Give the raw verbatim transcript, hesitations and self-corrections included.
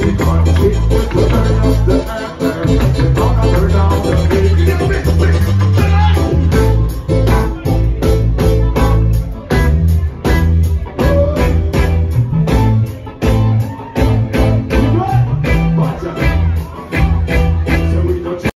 We can't sit with the burn of the earth.